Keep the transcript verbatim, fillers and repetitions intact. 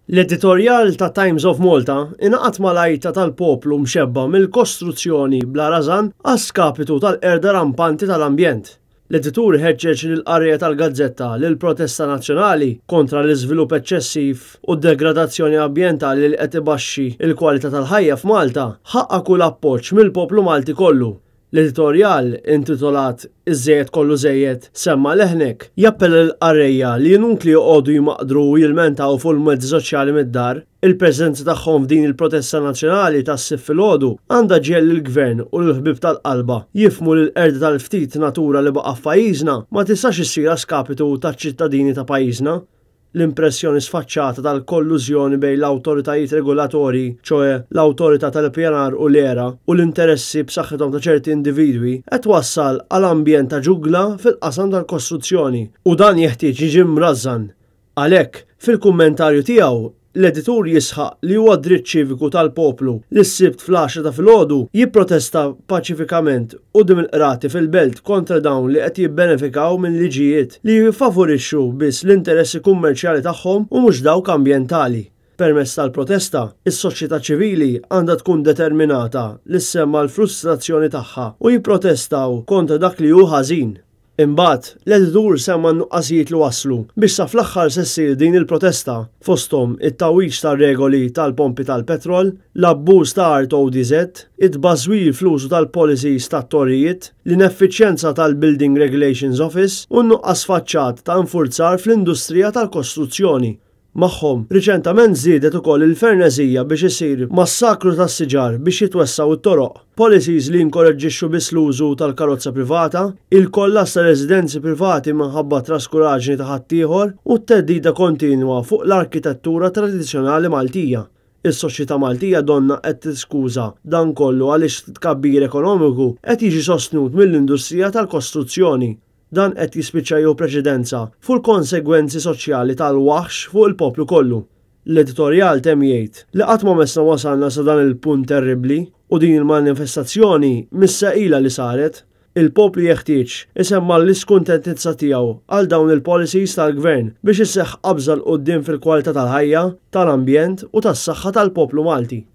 L-editorjal ta' Times of Malta ingħaqad mal-għajta tal-poplu mxebba mill-kostruzzjoni bla rażan għaskapitu tal-qerda rampanti tal-ambjent. L-editur ħeġġeġ lill-qarrija tal-Gazzetta lill protesta nazzjonali kontra l-iżvilupp eċċessiv u d-degradazzjoni ambjentali li qed ibaxxi l-kwalità tal-ħajja f'Malta ħaqqa kull appoġġ mill-poplu Malti kollu. L-editorjal intitolat Iż-żejjed kollu żejjed semma leħnek jappella l-qarrejja li jinunkli joqogħdu jmaqdru u jilmentaw fuq il-mezzi soċjali mid-dar. Il-preżenza tagħhom f'din il-protesta nazzjonali tas-sif filgħodu għandha ġiegħel lill-Gvern u l-ħbieb tal-qalba jifhmu li l-qerda tal-ftit natura li baqa' f'pajjiżna ma tistax issir skapitu taċ-ċittadini ta' pajjiżna. L-impressjoni sfaċċata tal-kollużjoni bejn l-awtoritajiet regolatorji, ċoe l-awtorità tal-ippjanar u l-era, u l-interessi b'saħħithom ta' ċerti individwi qed wassal għal ambjent ta' ġugla fil-qasam tal-kostruzzjoni u dan jeħtieġ jiġi mrażżan. Għalhekk, fil-kummentarju tiegħu, l-editur jisħaq li huwa dritt ċiviku tal-poplu li s-sibt fl-għaxra ta' filgħodu jipprotesta paċifikament quddiem il-qrati fil-belt kontra dawn li qed jibbenefikaw minn liġijiet li jiffavorixxu biss l-interessi kummerċjali tagħhom u mhux dawk ambjentali. Permezz tal-protesta, is-soċjetà ċivili għandha tkun determinata li ssemma l-frustrazzjoni tagħha u jipprotestaw kontra dak li hu ħażin. Imbagħad, l-editur semma n-nuqqasijiet li waslu biex sa fl-aħħar se ssir din il-protesta fosthom it-tawwix tar-regoli tal-pompi tal-petrol, l-abbuż ta' R O D Z, it-tbażwir fl-użu tal-policies tat-torrijiet, l-ineffiċjenza tal-Building Regulations Office u n-nuqqas faċċat ta' infurzar fl-industrija tal-kostruzzjoni. Magħhom, riċentament żiedet ukoll il-ferneżija biex isir massakru tas-siġar biex jitwessaw it-toroq, policies li jinkoraġġixxu biss l-użu tal-karozza privata, il-kollass ta' residenzi privati minħabba traskuraġni ta' ħaddieħor u t-teddida kontinwa fuq l-arkitettura tradizzjonali Maltija. Is-soċjetà Maltija donna qed tiskuża dan kollu għaliex tkabbir ekonomiku qed jiġi sostnut mill-industrija tal-kostruzzjoni. Dan qed jispiċċa jew preċedenza fuq il-konsegwenzi soċjali tal-waħx fuq il-poplu kollu. L-editorjal temm jgħid li qatt ma messna wasalna sa dan il-punt terribbli u din il-manifestazzjoni missa ilha li saret. Il-poplu jeħtieġ isemma l-iskuntentizza tiegħu għal dawn il-policies tal-Gvern biex isseħħ qabża l qudiem fil-kwalità tal-ħajja, tal-ambjent u tas-saħħa tal-poplu Malti.